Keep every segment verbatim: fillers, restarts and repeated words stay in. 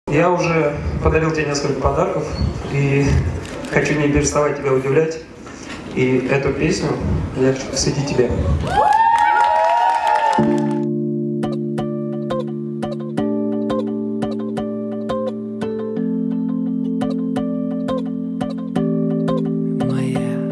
Я уже подарил тебе несколько подарков и хочу не переставать тебя удивлять. И эту песню я хочу посвятить тебе. Моя.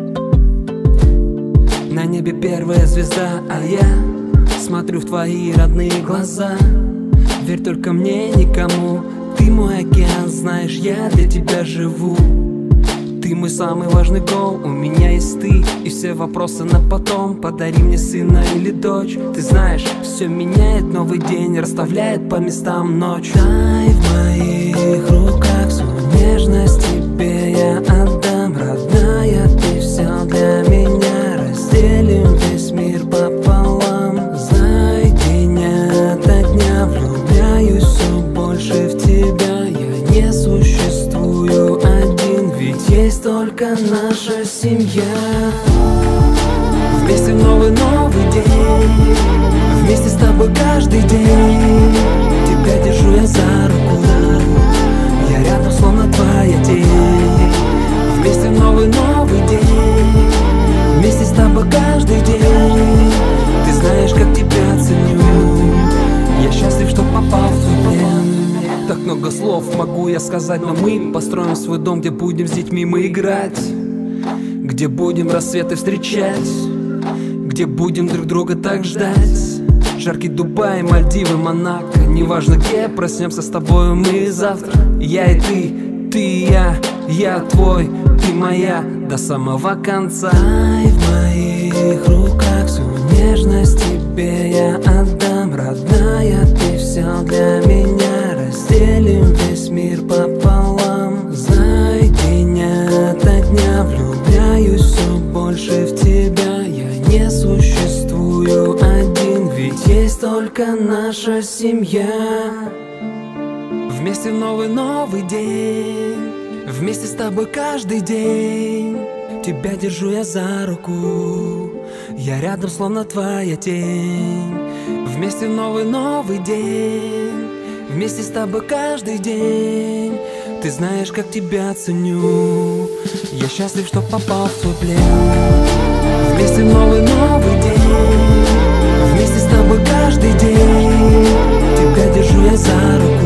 На небе первая звезда, а я смотрю в твои родные глаза. Верь только мне, никому. Ты мой океан, знаешь, я для тебя живу. Ты мой самый важный гол, у меня есть ты. И все вопросы на потом. Подари мне сына или дочь. Ты знаешь, все меняет, новый день расставляет по местам ночь. Дай в моих руках всю нежность тебе я отдам. Родная, ты все для меня. Разделим весь мир пополам. Знай, день ото дня влюбляюсь все больше в тебя. Я не существую один, ведь есть только наша семья. Вместе в новый-новый день, вместе с тобой каждый день. Тебя держу я за руку, я рядом, словно твоя тень. Вместе в новый-новый день, вместе с тобой каждый день. Ты знаешь, как тебя ценю, я счастлив, что попал в твой плен. Так много слов могу я сказать, но мы построим свой дом, где будем с детьми мы играть, где будем рассветы встречать, где будем друг друга так ждать. Жаркий Дубай, Мальдивы, Монако, неважно где, проснемся с тобой мы завтра. Я и ты, ты и я, я твой, ты моя, до самого конца. Дай в моих руках всю нежность тебе я отдам. Родная, ты все для меня. Разделим весь мир пополам. Знай, день ото дня влюбляюсь все больше в тебя. Я не существую один, ведь есть только наша семья. Вместе в новый-новый день, вместе с тобой каждый день. Тебя держу я за руку, я рядом, словно твоя тень. Вместе в новый-новый день, вместе с тобой каждый день. Ты знаешь, как тебя ценю, я счастлив, что попал в твой плен. Вместе в новый-новый день, вместе с тобой каждый день. Тебя держу я за руку,